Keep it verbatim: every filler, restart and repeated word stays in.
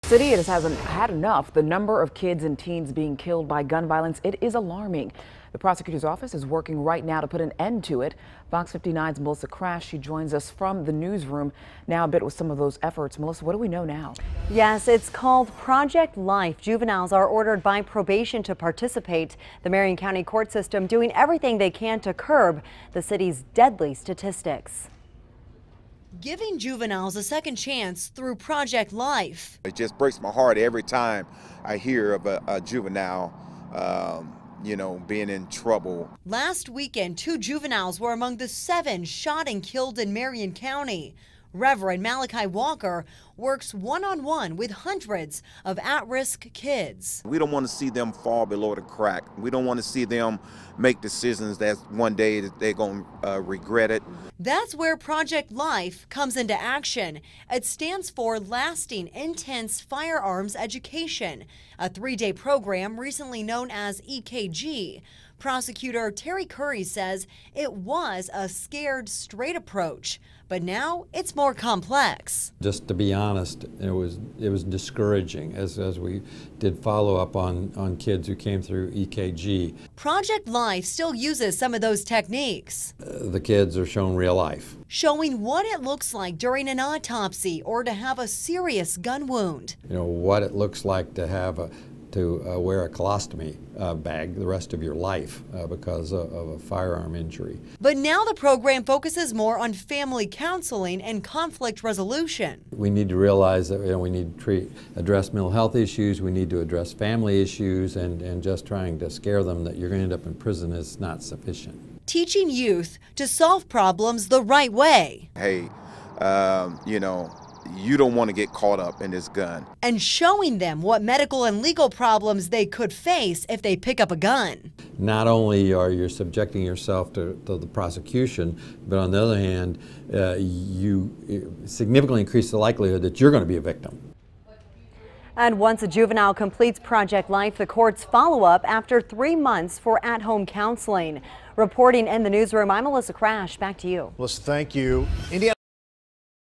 City it hasn't had enough. The number of kids and teens being killed by gun violence, it is alarming. The prosecutor's office is working right now to put an end to it. Fox fifty-nine's Melissa Crash, she joins us from the newsroom now a bit with some of those efforts. Melissa, what do we know now? Yes, it's called Project Life. Juveniles are ordered by probation to participate. The Marion County court system doing everything they can to curb the city's deadly statistics. Giving juveniles a second chance through Project Life. It just breaks my heart every time I hear of a, a juvenile, um, you know, being in trouble. Last weekend, two juveniles were among the seven shot and killed in Marion County. Reverend Malachi Walker works one-on-one with hundreds of at-risk kids. We don't want to see them fall below the crack. We don't want to see them make decisions that one day that they're going to uh, regret it. That's where Project Life comes into action. It stands for Lasting Intense Firearms Education, a three-day program recently known as E K G. Prosecutor Terry Curry says it was a scared straight approach, but now it's more complex. Just to be honest, it was it was discouraging as, as we did follow up on, on kids who came through E K G. Project Life still uses some of those techniques. Uh, the kids are shown real life. Showing what it looks like during an autopsy or to have a serious gun wound. You know, what it looks like to have a to uh, wear a colostomy uh, bag the rest of your life uh, because of, of a firearm injury. But now the program focuses more on family counseling and conflict resolution. We need to realize that you know, we need to treat, address mental health issues, we need to address family issues, and, and just trying to scare them that you're going to end up in prison is not sufficient. Teaching youth to solve problems the right way. Hey, um, you know, you don't want to get caught up in this gun. And showing them what medical and legal problems they could face if they pick up a gun. Not only are you subjecting yourself to, to the prosecution, but on the other hand, uh, you significantly increase the likelihood that you're going to be a victim. And once a juvenile completes Project Life, the courts follow up after three months for at-home counseling. Reporting in the newsroom, I'm Melissa Crash. Back to you. Melissa, thank you. Indiana